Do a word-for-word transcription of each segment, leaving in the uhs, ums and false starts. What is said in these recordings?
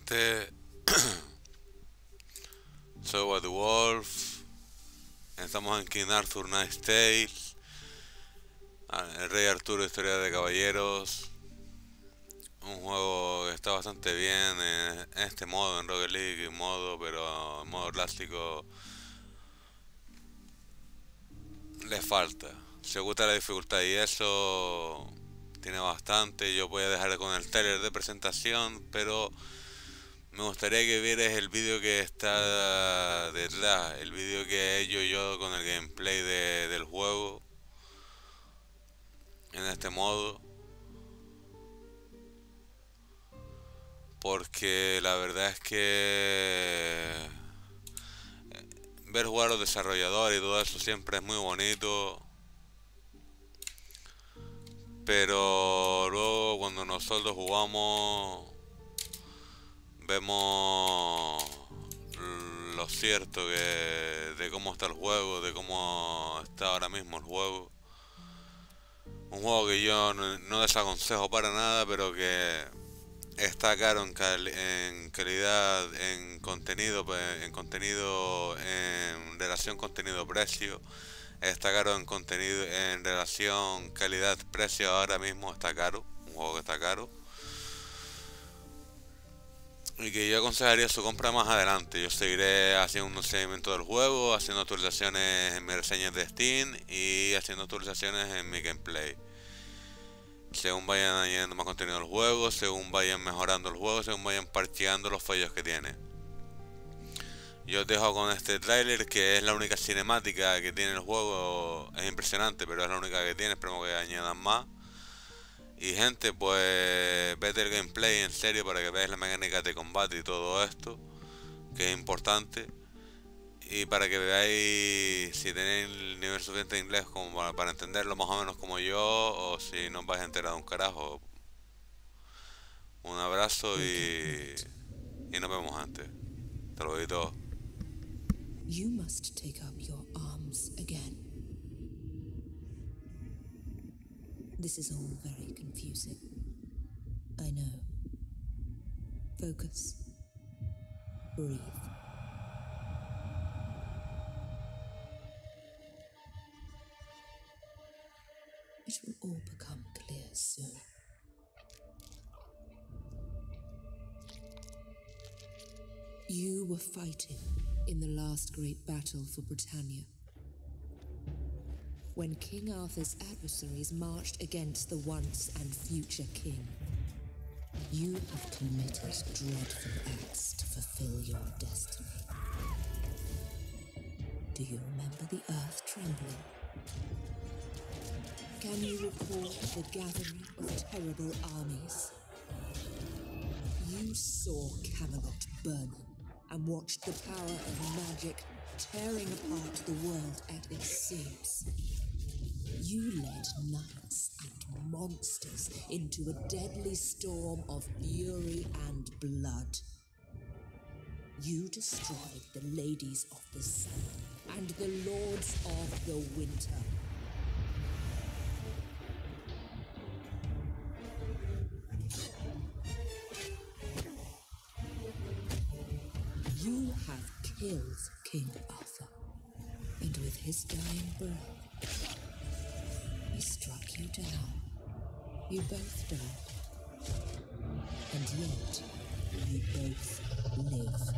gente, soy White Wolf, estamos en King Arthur Knight's Tales, el Rey Arturo Historia de Caballeros, un juego que está bastante bien en, en este modo, en Rocket League modo, pero en modo clásico le falta. Si os gusta la dificultad y eso, tiene bastante. Yo voy a dejar con el trailer de presentación, pero me gustaría que vieras el vídeo que está detrás, el vídeo que he hecho yo con el gameplay de, del juego en este modo, porque la verdad es que ver jugar a los desarrolladores y todo eso siempre es muy bonito, pero luego cuando nosotros jugamos vemos lo cierto que de cómo está el juego, de cómo está ahora mismo el juego. Un juego que yo no, no desaconsejo para nada, pero que está caro en, cal en calidad, en contenido, en contenido, en relación contenido-precio. Está caro en contenido, en relación calidad-precio. Ahora mismo está caro, un juego que está caro. Y que yo aconsejaría su compra más adelante. Yo seguiré haciendo un seguimiento del juego, haciendo actualizaciones en mis reseñas de Steam y haciendo actualizaciones en mi gameplay. Según vayan añadiendo más contenido al juego, según vayan mejorando el juego, según vayan parcheando los fallos que tiene. Yo os dejo con este tráiler, que es la única cinemática que tiene el juego. Es impresionante, pero es la única que tiene. Esperemos que añadan más. Y gente, pues vete el gameplay en serio para que veáis la mecánica de combate y todo esto, que es importante. Y para que veáis si tenéis el nivel suficiente de inglés como para, para entenderlo más o menos como yo, o si no os vais a enterar de un carajo. Un abrazo y, y nos vemos antes. Te lo doy todo. You must take up your arms again. This is all very confusing. I know. Focus. Breathe. It will all become clear soon. You were fighting in the last great battle for Britannia, when King Arthur's adversaries marched against the once and future king. You have committed dreadful acts to fulfill your destiny. Do you remember the earth trembling? Can you recall the gathering of terrible armies? You saw Camelot burning and watched the power of magic tearing apart the world at its seams. You led knights and monsters into a deadly storm of fury and blood. You destroyed the ladies of the sun and the lords of the winter. You have killed King Arthur, and with his dying breath, he struck you down. You both died, and yet you both live.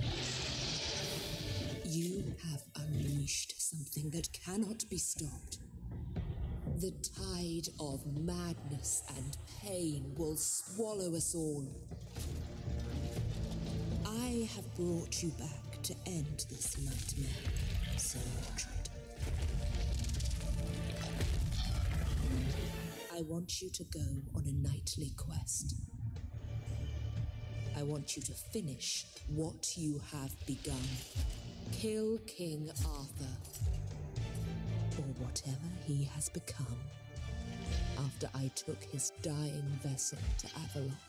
You have unleashed something that cannot be stopped. The tide of madness and pain will swallow us all. I have brought you back to end this nightmare, Sir Mordred. I want you to go on a knightly quest. I want you to finish what you have begun. Kill King Arthur, or whatever he has become, after I took his dying vessel to Avalon.